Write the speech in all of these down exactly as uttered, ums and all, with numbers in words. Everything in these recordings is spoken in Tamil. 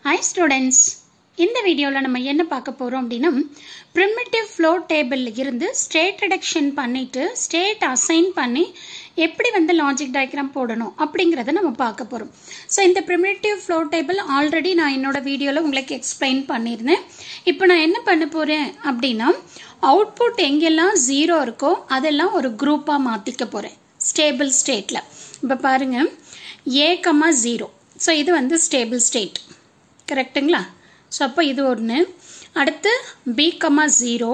Hi students, இந்த வீடியோல நம்ம என்ன பார்க்க போறோம் அப்படினா primitive flow table இருந்து state reduction பண்ணிட்டு state assign பண்ணி எப்படி வந்து logic diagram போடணும் அப்படிங்கறத நம்ம பார்க்க போறோம். சோ இந்த primitive flow table ஆல்ரெடி நான் என்னோட வீடியோல உங்களுக்கு எக்ஸ்பிளைன் பண்ணிருந்தேன். இப்போ நான் என்ன பண்ண போறேன் அப்படினா output எங்கெல்லாம் zero இருக்கோ அதெல்லாம் ஒரு குரூப்பா மாத்திக்க போறேன் stable stateல. இப்ப பாருங்க a, zero. சோ இது வந்து stable state. கரெக்ட்டுங்களா? சோ அப்ப இது ஒன்னு. அடுத்து b, zero.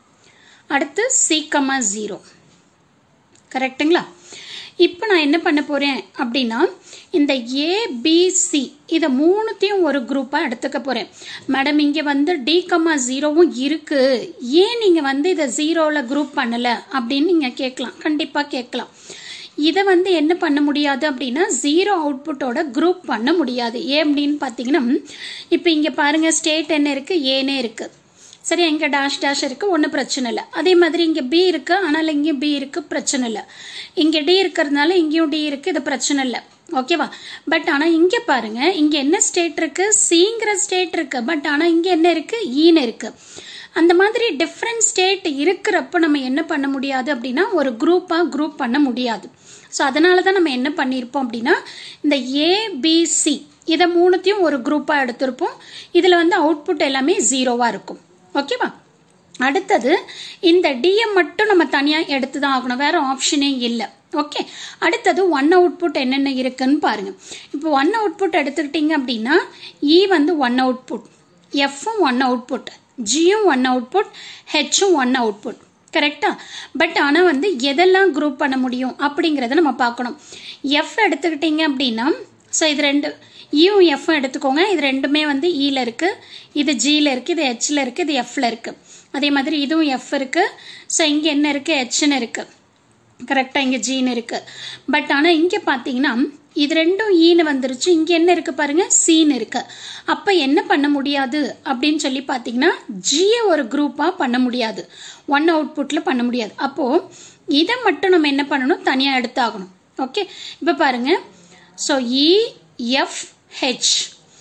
அடுத்து c, zero. கரெக்ட்டுங்களா? இப்போ நான் என்ன பண்ண போறேன் அப்படினா இந்த a b c இத மூணுத்தையும் ஒரு குரூப்பா எடுத்துக்க போறேன். மேடம் இங்க வந்து d, zero-வும் இருக்கு. ஏன் நீங்க வந்து இத ஜீரோல குரூப் பண்ணல அப்படினு நீங்க கேட்கலாம். கண்டிப்பா கேட்கலாம். இத வந்து என்ன பண்ண முடியாது அப்படினா ஜீரோ அவுட்புட்டோட குரூப் பண்ண முடியாது. ஏன் அப்படினு பாத்தீங்கன்னா இப்போ இங்க பாருங்க ஸ்டேட் என்ன இருக்கு, a னே இருக்கு. சரி, இங்க டாஷ் டாஷ் இருக்கு, ஒண்ணு பிரச்சனை இல்ல. அதே மாதிரி இங்க b இருக்கு, ஆனால இங்க b இருக்கு, பிரச்சனை இல்ல. இங்க d இருக்குறதுனால இங்கேயும் d இருக்கு, இது பிரச்சனை இல்ல. ஓகேவா? பட் ஆனா இங்க பாருங்க இங்க என்ன ஸ்டேட் இருக்கு, cங்கிற ஸ்டேட் இருக்கு. பட் ஆனா இங்க என்ன இருக்கு, e னு இருக்கு. அந்த மாதிரி டிஃபரண்ட் ஸ்டேட் இருக்கிறப்ப நம்ம என்ன பண்ண முடியாது அப்படினா ஒரு குரூப்பா குரூப் பண்ண முடியாது. சோ அதனால தான் நம்ம என்ன பண்ணிருப்போம் அப்படினா இந்த a b c இத மூணுத்தையும் ஒரு குரூப்பா எடுத்துறோம். இதுல வந்து அவுட்புட் எல்லாமே ஜீரோவா இருக்கும். ஓகேவா? அடுத்து இந்த d மட்டும் நம்ம தனியா எடுத்து தான் ஆகணும். வேற ஆப்ஷனே இல்ல. ஓகே, அடுத்து ஒன் அவுட்புட் என்னென்ன இருக்குன்னு பாருங்க. இப்போ ஒன் அவுட்புட் எடுத்துக்கிட்டீங்க அப்படினா e வந்து one output, f one output, g one output, h one output. கரெக்ட்டா? பட் ஆனா வந்து எதெல்லாம் குரூப் பண்ண முடியும் அப்படிங்கறத நம்ம பார்க்கணும். f எடுத்துக்கிட்டீங்க அப்படினா சோ இது ரெண்டு e உம் f எடுத்துக்கோங்க. இது ரெண்டுமே வந்து e ல இருக்கு, இது g ல இருக்கு, இது h ல இருக்கு, இது f ல இருக்கு. அதே மாதிரி இதுவும் f இருக்கு. சோ இங்க என்ன இருக்கு, h னு இருக்கு. கரெக்ட்டா? இங்க g னு இருக்கு. பட் ஆனா இங்க பாத்தீங்கன்னா இது ரெண்டும் e னு வந்துருச்சு. இங்க என்ன இருக்கு பாருங்க, c னு இருக்கு. அப்ப என்ன பண்ண முடியாது அப்படினு சொல்லி பாத்தீங்கன்னா g ஒரு குரூப்பா பண்ண முடியாது. ஒன் அவுட்புட்ல பண்ண முடியாது. அப்போ இத மட்டும் நம்ம என்ன பண்ணனும், தனியா எடுத்தாகணும். ஓகே, இப்ப பாருங்க. So e f h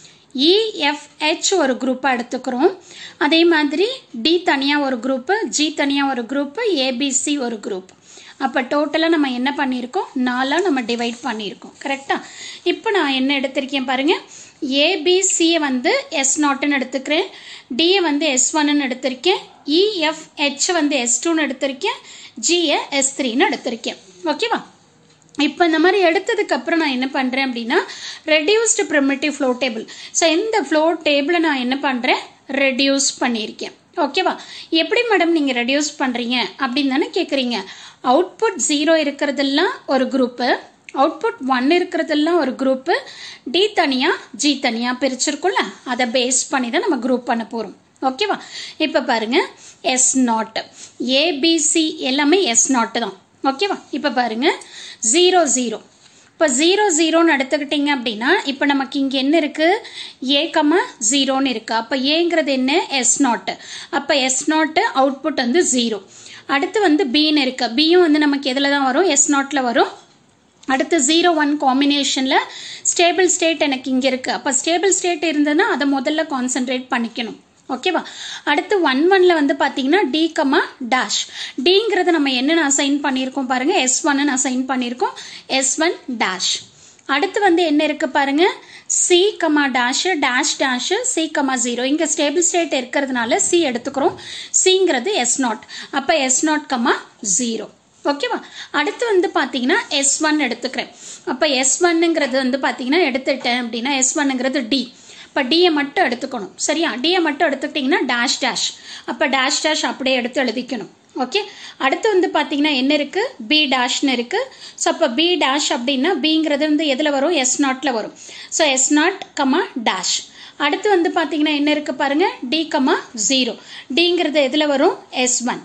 e f h ஒரு குரூப்பா எடுத்துக்கிறோம். அதே மாதிரி d தனியா ஒரு குரூப், g தனியா ஒரு குரூப், a b c ஒரு குரூப். அப்ப டோட்டலா நம்ம என்ன பண்ணிருக்கோம், நாலா நம்ம டிவைட் பண்ணிருக்கோம். கரெக்ட்டா? இப்போ நான் என்ன எடுத்திருக்கேன் பாருங்க, a b c வந்து s zero ன்னு எடுத்துக்கிறேன், d வந்து s one ன்னு எடுத்திருக்கேன், e f h வந்து s two ன்னு எடுத்திருக்கேன், g s three ன்னு எடுத்திருக்கேன். ஓகேவா? இப்போ இந்த மாதிரி எடுத்ததுக்கு அப்புறம் நான் என்ன பண்றேன் அப்படினா reduced primitive flow table. So இந்த flow table நான் என்ன பண்றேன், ரெடியூஸ் பண்ணிருக்கேன். ஓகேவா? எப்படி மேடம் நீங்க ரெடியூஸ் பண்றீங்க அப்படினு தானே கேக்குறீங்க. அவுட்புட் ஜீரோ இருக்கிறதெல்லாம் ஒரு குரூப், அவுட்புட் ஒன் இருக்கிறதெல்லாம் ஒரு குரூப், d தனியா g தனியா பிரிச்சிருக்கும்ல, அதை பேஸ் பண்ணி தான் நம்ம குரூப் பண்ண போறோம். ஓகேவா? இப்ப பாருங்க s zero a b c எல்லாமே s zero தான். ஓகேவா? இப்ப பாருங்க ஜீரோ ஜீரோ. இப்ப ஜீரோ ஜீரோன்னு எடுத்துக்கிட்டீங்க அப்படின்னா இப்ப நமக்கு இங்க என்ன இருக்கு, a, ஜீரோன்னு இருக்கு. அப்ப ஏங்கிறது என்ன, s zero. அப்ப s zero அவுட்புட் வந்து ஜீரோ. அடுத்து வந்து b ன்னு இருக்கு. b யும் வந்து நமக்கு எதுல தான் வரும், s zero ல வரும். அடுத்து ஜீரோ ஒன் காம்பினேஷன்ல ஸ்டேபிள் ஸ்டேட் எனக்கு இங்க இருக்கு. அப்ப ஸ்டேபிள் ஸ்டேட் இருந்ததுன்னா அதை முதல்ல கான்சென்ட்ரேட் பண்ணிக்கணும். ஓகேவா? அடுத்து ஒன் ஒன்ல வந்து பாத்தீங்கன்னா d, dash. dங்கிறது நம்ம என்ன அசைன் பண்ணிருக்கோம் பாருங்க, s one ன்னு அசைன் பண்ணிருக்கோம், s one dash. அடுத்து வந்து என்ன இருக்கு பாருங்க, c, dash, dash, dash, c, zero. இங்க ஸ்டேபிள் ஸ்டேட் இருக்கிறதுனால c எடுத்துக்கிறோம். cங்கிறது s zero. அப்ப s zero, zero. ஓகேவா? அடுத்து வந்து பாத்தீங்கன்னா s one எடுத்துக்கிறேன். அப்ப s one-ங்கிறது வந்து பாத்தீங்கன்னா எடுத்துட்டேன் அப்படின்னா s one-ங்கிறது d. அப்ப d மட்டும் எடுத்துக்கணும். சரியா? d மட்டும் எடுத்துக்கிட்டீங்கன்னா dash dash. அப்ப dash dash அப்படியே எடுத்து எழுதிக்கணும். ஓகே, அடுத்து வந்து பாத்தீங்கன்னா என்ன இருக்கு, b dash-னு இருக்கு. சோ அப்ப b dash அப்படின்னா bங்கிறது வந்து எதுல வரும், s zero ல வரும். So s zero, dash. அடுத்து வந்து பாத்தீங்கன்னா என்ன இருக்கு பாருங்க, d, zero. dங்கிறது எதுல வரும், s one.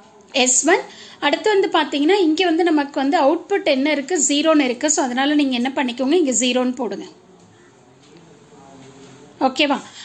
s one. அடுத்து வந்து பாத்தீங்கன்னா இங்க வந்து நமக்கு வந்து அவுட்புட் என்ன இருக்கு, ஜீரோன்னு இருக்கு. சோ அதனால நீங்க என்ன பண்ணிக்கோங்க, இங்க ஜீரோன்னு போடுங்க. ஓகேவா?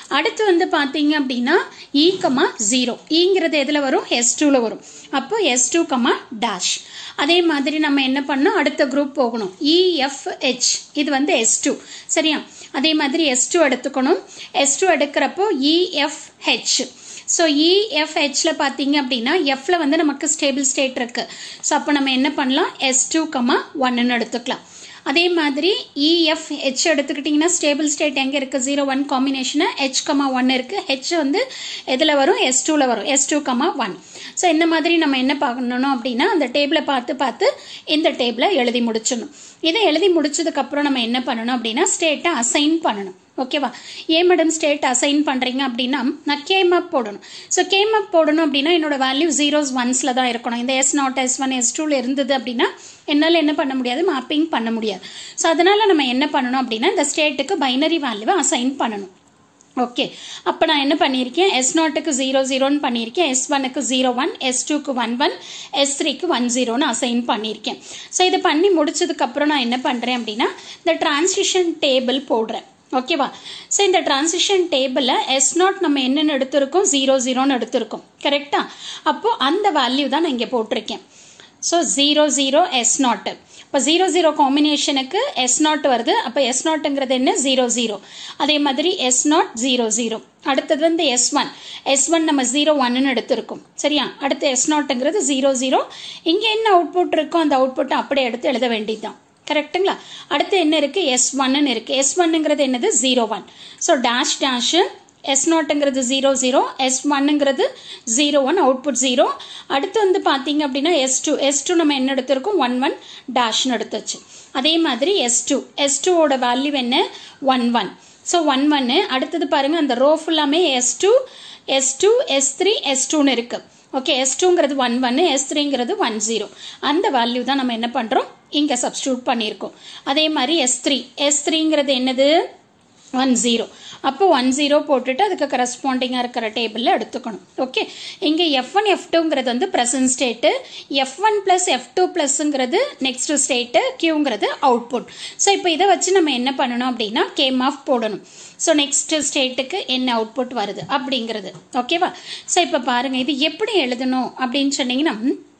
அடுத்து வந்து பார்த்தீங்க அப்படின்னா இ கமா ஜீரோ, ஈங்கிறது எதில் வரும், எஸ் டூவில் வரும். அப்போ எஸ் டூ கமா டேஷ். அதே மாதிரி நம்ம என்ன பண்ணோம், அடுத்த குரூப் போகணும். இஎஃப்ஹெச் இது வந்து எஸ் டூ, சரியா? அதே மாதிரி எஸ் டூ எடுத்துக்கணும். எஸ் டூ எடுக்கிறப்போ இஎஃப்ஹெச். ஸோ இஎஃப்ஹெச்ல பார்த்தீங்க அப்படின்னா எஃப்ல வந்து நமக்கு ஸ்டேபிள் ஸ்டேட் இருக்கு. ஸோ அப்போ நம்ம என்ன பண்ணலாம், எஸ் டூ கமா ஒன்னு எடுத்துக்கலாம். அதே மாதிரி இஎஃப்ஹெச் எடுத்துக்கிட்டிங்கன்னா ஸ்டேபிள் ஸ்டேட் எங்கே இருக்குது, zero one combination H comma one இருக்குது. ஹெச் வந்து எதில் வரும், எஸ் டூவில் வரும், S two comma one. So இந்த மாதிரி நம்ம என்ன பண்ணணும் அப்படின்னா அந்த டேபிளை பார்த்து பார்த்து இந்த டேபிளை எழுதி முடிச்சிடணும். இதை எழுதி முடிச்சதுக்கப்புறம் நம்ம என்ன பண்ணணும் அப்படின்னா ஸ்டேட்டை அசைன் பண்ணணும். ஓகேவா? ஏ மேடம் ஸ்டேட் அசைன் பண்ணுறீங்க அப்படின்னா நான் கேமப் போடணும். ஸோ கேமப் போடணும் அப்படின்னா என்னோட வேல்யூ ஜீரோஸ் ஒன்ஸில் தான் இருக்கணும். இந்த S not S one S டூவில் இருந்தது அப்படின்னா என்னால் என்ன பண்ண முடியாது, மேப்பிங் பண்ண முடியாது. ஸோ அதனால் நம்ம என்ன பண்ணணும் அப்படின்னா இந்த ஸ்டேட்டுக்கு பைனரி வேல்யூவை அசைன் பண்ணணும். ஓகே, அப்போ நான் என்ன பண்ணியிருக்கேன், எஸ் நாட்டுக்கு ஜீரோ ஜீரோன்னு பண்ணியிருக்கேன், எஸ் ஒன்னுக்கு ஜீரோ ஒன், எஸ் டூக்கு ஒன் ஒன், எஸ் த்ரீக்கு ஒன் ஜீரோன்னு அசைன் பண்ணியிருக்கேன். ஸோ இதை பண்ணி முடிச்சதுக்கப்புறம் நான் என்ன பண்ணுறேன் அப்படின்னா இந்த டிரான்சிஷன் டேபிள் போடுறேன். ஓகேவா? ஸோ இந்த டிரான்சிஷன் டேபிளில் எஸ் நாட் நம்ம என்னென்னு எடுத்திருக்கோம், ஜீரோ ஜீரோன்னு எடுத்திருக்கோம், கரெக்டா? அப்போது அந்த வேல்யூ தான் நான் இங்கே போட்டிருக்கேன். So zero zero S not. இப்போ ஜீரோ ஜீரோ காம்பினேஷனுக்கு எஸ் நாட் வருது. அப்போ எஸ் நாட்டுங்கிறது என்ன, ஜீரோ ஜீரோ. அதே மாதிரி எஸ் நாட் ஜீரோ ஜீரோ. அடுத்தது வந்து எஸ் ஒன். எஸ் ஒன் நம்ம ஜீரோ ஒன்னு எடுத்திருக்கோம், சரியா? அடுத்து எஸ் நாட்டுங்கிறது ஜீரோ ஜீரோ. இங்கே என்ன அவுட்புட் இருக்கோ அந்த அவுட்புட்டை அப்படியே எடுத்து எழுத வேண்டியதுதான், கரெக்டுங்களா? அடுத்து என்ன இருக்கு, எஸ் ஒன்னு இருக்கு. எஸ் ஒன்னுங்கிறது என்னது, zero one. So dash dash S நாட்டுங்கிறது ஜீரோ ஜீரோ, எஸ் ஒன்னுங்கிறது ஜீரோ ஒன், அவுட்புட் ஜீரோ. அடுத்து வந்து பார்த்தீங்க அப்படின்னா எஸ் டூ. எஸ் டூ நம்ம என்ன எடுத்திருக்கோம், ஒன் ஒன் டேஷ்னு எடுத்துச்சு. அதே மாதிரி எஸ் டூ. எஸ் டூவோட வேல்யூ என்ன, one one. So one one. அடுத்தது பாருங்க அந்த ரோ ஃபுல்லாமே S two S two S three S டூன்னு இருக்கு. ஓகே, எஸ் டூங்கிறது ஒன் ஒன்னு, எஸ் த்ரீங்கிறது ஒன் ஜீரோ. அந்த வேல்யூ தான் நம்ம என்ன பண்ணுறோம், இங்கே சப்ஸ்டியூட் பண்ணியிருக்கோம். அதே மாதிரி எஸ் த்ரீ. எஸ் த்ரீங்கிறது என்னது, ஒன் ஜீரோ. அப்போ ஒன் ஜீரோ போட்டுட்டு அதுக்கு கரஸ்பாண்டிங்காக இருக்கிற டேபிளில் எடுத்துக்கணும். ஓகே, இங்கே எஃப் ஒன் எஃப் டூங்கிறது வந்து present state, F one plus F two ப்ளஸ்ங்கிறது நெக்ஸ்ட் ஸ்டேட்டு, கியூங்கிறது அவுட்புட். ஸோ இப்போ இதை வச்சு நம்ம என்ன பண்ணணும் அப்படின்னா கேம் ஆஃப் போடணும். ஸோ நெக்ஸ்ட் ஸ்டேட்டுக்கு என்ன அவுட்புட் வருது அப்படிங்கிறது. ஓகேவா? ஸோ இப்போ பாருங்கள் இது எப்படி எழுதணும் அப்படின்னு சொன்னீங்கன்னா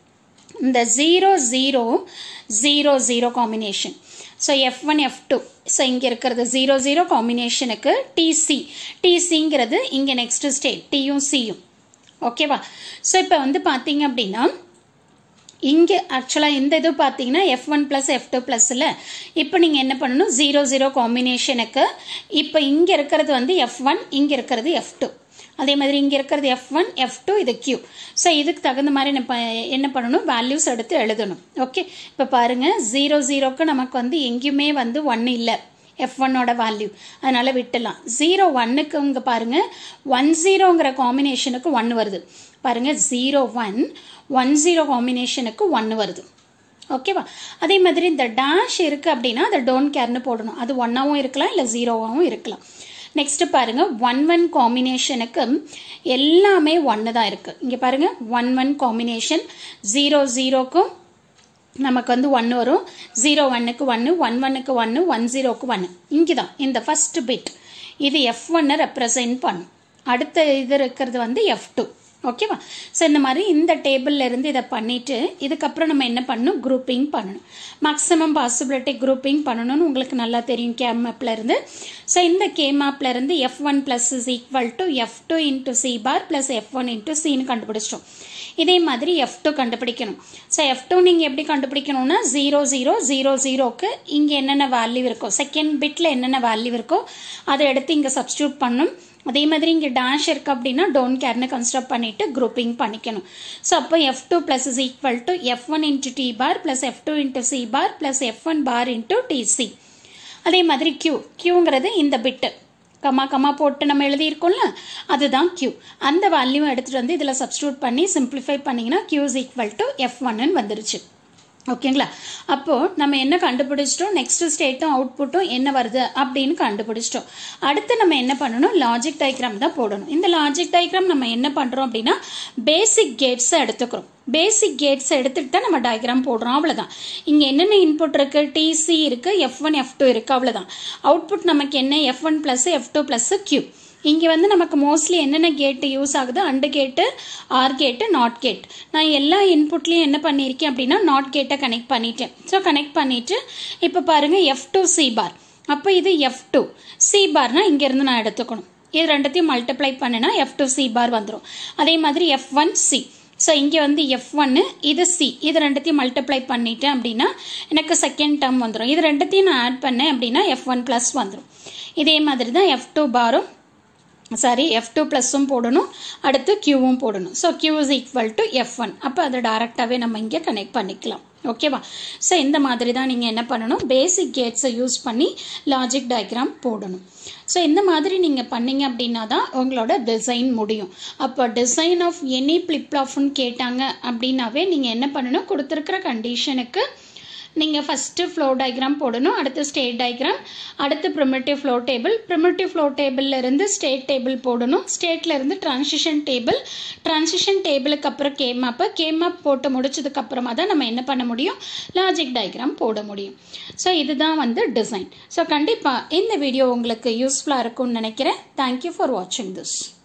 இந்த zero zero zero zero combination. So F one F two. So இங்கே இருக்கிறது ஜீரோ ஜீரோ காம்பினேஷனுக்கு டிசி. டிசிங்கிறது இங்கே நெக்ஸ்ட் ஸ்டேட், டியும் சியும். ஓகேவா? ஸோ இப்போ வந்து பார்த்தீங்க அப்படின்னா இங்கே ஆக்சுவலாக இந்த இது பார்த்தீங்கன்னா F one plus F two ப்ளஸில் இப்போ நீங்கள் என்ன பண்ணணும், ஜீரோ ஜீரோ காம்பினேஷனுக்கு இப்போ இங்கே இருக்கிறது வந்து எஃப் ஒன், இங்கே இருக்கிறது எஃப் டூ. அதே மாதிரி இங்கே இருக்கிறது எஃப் ஒன் எஃப் டூ, இது கியூ. ஸோ இதுக்கு தகுந்த மாதிரி நம்ம என்ன பண்ணணும், வேல்யூஸ் எடுத்து எழுதணும். ஓகே, இப்போ பாருங்கள் ஜீரோ ஜீரோக்கு நமக்கு வந்து எங்கேயுமே வந்து ஒன்று இல்லை எஃப் ஒன்னோட வேல்யூ, அதனால விட்டுலாம். ஜீரோ ஒன்னுக்கு இங்கே பாருங்கள் ஒன் ஜீரோங்கிற காம்பினேஷனுக்கு ஒன்று வருது. பாருங்கள் ஜீரோ ஒன் ஒன் ஜீரோ காம்பினேஷனுக்கு ஒன்று வருது. ஓகேவா? அதே மாதிரி இந்த டேஷ் இருக்குது அப்படின்னா அதை டோன்ட் கேர்னு போடணும். அது ஒன்னாகவும் இருக்கலாம் இல்லை ஜீரோவாகவும் இருக்கலாம். நெக்ஸ்ட் பாருங்க ஒன் ஒன் காம்பினேஷனுக்கு எல்லாமே ஒன்று தான் இருக்கு. இங்கே பாருங்க ஒன் ஒன் காம்பினேஷன் ஜீரோ ஜீரோக்கும் நமக்கு வந்து ஒன்று வரும், ஜீரோ ஒன்னுக்கு ஒன்று, ஒன் ஒன்னுக்கு ஒன்று, ஒன் ஜீரோக்கு ஒன்று. இங்கே தான் இந்த ஃபர்ஸ்ட் பிட் இது எஃப் ஒன்னை ரெப்ரசென்ட் பண்ணும். அடுத்த இது இருக்கிறது வந்து எஃப் டூ. ஓகேவா? ஸோ இந்த மாதிரி இந்த டேபிள்ல இருந்து இதை பண்ணிட்டு இதுக்கப்புறம் நம்ம என்ன பண்ணணும், குரூப்பிங் பண்ணணும். மேக்ஸிமம் பாசிபிலிட்டி குரூப்பிங் பண்ணணும்னு உங்களுக்கு நல்லா தெரியும் கேமப்ல இருந்து. ஸோ இந்த கேமப்ல இருந்து F one plus is equal to F two into C bar plus F one into சின்னு கண்டுபிடிச்சிட்டோம். இதே மாதிரி எஃப் டூ கண்டுபிடிக்கணும். ஸோ எஃப் டூ நீங்கள் எப்படி கண்டுபிடிக்கணும்னா ஜீரோ ஜீரோ ஜீரோ ஜீரோக்கு இங்கே என்னென்ன வேல்யூ இருக்கோ, செகண்ட் பிட்டில் என்னென்ன வேல்யூ இருக்கோ அதை எடுத்து இங்கே சப்ஸ்டியூட் பண்ணணும். அதே மாதிரி இங்கே டேஷ் இருக்கு அப்படின்னா டோன்ட் கேர்னு கன்ஸ்ட்ரக்ட் பண்ணிட்டு குரூப்பிங் பண்ணிக்கணும். ஸோ அப்போ F two plus is equal to F one into D bar plus F two into C bar plus F one bar into DC. அதே மாதிரி கியூ. கியூங்கிறது இந்த பிட்டு கமா கமா போட்டு நம்ம எழுதியிருக்கோம்ல அதுதான் கியூ. அந்த வேல்யூ எடுத்துகிட்டு வந்து இதில் சப்ஸ்டியூட் பண்ணி சிம்பிளிஃபை பண்ணிங்கன்னா Q is equal to F one வந்துருச்சு. ஓகேங்களா? அப்போது நம்ம என்ன கண்டுபிடிச்சிட்டோம், நெக்ஸ்ட் ஸ்டேட்டும் அவுட்புட்டும் என்ன வருது அப்படின்னு கண்டுபிடிச்சிட்டோம். அடுத்து நம்ம என்ன பண்ணணும், லாஜிக் டயக்ராம் தான் போடணும். இந்த லாஜிக் டயக்ராம் நம்ம என்ன பண்ணுறோம் அப்படின்னா பேசிக் கேட்ஸை எடுத்துக்கிறோம். பேசிக் கேட்ஸ் எடுத்துட்டு தான் நம்ம டயக்ராம் போடுறோம், அவ்வளோதான். இங்கே என்னென்ன இன்புட் இருக்கு, டிசி இருக்கு, எஃப் ஒன் எஃப் டூ இருக்கு, அவ்வளோதான். அவுட்புட் நமக்கு என்ன, F one plus F two plus Q. இங்கே வந்து நமக்கு மோஸ்ட்லி என்னென்ன கேட்டு யூஸ் ஆகுது, அண்டு கேட்டு, ஆர் கேட்டு, நாட் கேட். நான் எல்லா இன்புட்லேயும் என்ன பண்ணியிருக்கேன் அப்படின்னா நாட் கேட்டை கனெக்ட் பண்ணிட்டேன். ஸோ கனெக்ட் பண்ணிவிட்டு இப்போ பாருங்கள் எஃப் டூ சி பார். அப்போ இது எஃப் டூ சி பார்னா இங்கேருந்து நான் எடுத்துக்கணும். இது ரெண்டுத்தையும் மல்டிப்ளை பண்ணினா எஃப் டூ சி பார் வந்துடும். அதே மாதிரி எஃப் ஒன் சி. ஸோ இங்கே வந்து எஃப் ஒன்னு, இது சி, இது ரெண்டுத்தையும் மல்டிப்ளை பண்ணிட்டேன் அப்படின்னா எனக்கு செகண்ட் டேர்ம் வந்துடும். இது ரெண்டுத்தையும் நான் ஆட் பண்ணேன் அப்படின்னா எஃப் ஒன் ப்ளஸ் வந்துடும். இதே மாதிரி தான் எஃப் டூ பாரும் சாரி எஃப் டூ ப்ளஸும் போடணும், அடுத்து கியூவும் போடணும். So Q is equal to F one. அப்போ அதை டைரெக்டாகவே நம்ம இங்கே கனெக்ட் பண்ணிக்கலாம். ஓகேவா? ஸோ இந்த மாதிரி தான் நீங்கள் என்ன பண்ணணும், பேசிக் கேட்ஸை யூஸ் பண்ணி லாஜிக் டயக்ராம் போடணும். ஸோ இந்த மாதிரி நீங்கள் பண்ணீங்க அப்படின்னா தான் உங்களோட டிசைன் முடியும். அப்போ டிசைன் ஆஃப் எனி ஃப்ளிப்ஃப்ளாப்னு கேட்டாங்க அப்படின்னாவே நீங்கள் என்ன பண்ணணும், கொடுத்துருக்கிற கண்டிஷனுக்கு நீங்கள் ஃபஸ்ட்டு ஃப்ளோ டயக்ராம் போடணும், அடுத்து ஸ்டேட் டயக்ராம், அடுத்து primitive flow table, primitive flow டேபிளில் இருந்து ஸ்டேட் டேபிள் போடணும், ஸ்டேட்டில் இருந்து ட்ரான்சிஷன் டேபிள், ட்ரான்சிஷன் டேபிளுக்கு அப்புறம் கே மேப்பு, கே மேப் போட்டு முடிச்சதுக்கு அப்புறமா தான் நம்ம என்ன பண்ண முடியும், லாஜிக் டயக்ராம் போட முடியும். ஸோ இதுதான் வந்து டிசைன். ஸோ கண்டிப்பாக இந்த வீடியோ உங்களுக்கு யூஸ்ஃபுல்லாக இருக்கும்னு நினைக்கிறேன். தேங்க்யூ ஃபார் வாட்சிங் திஸ்.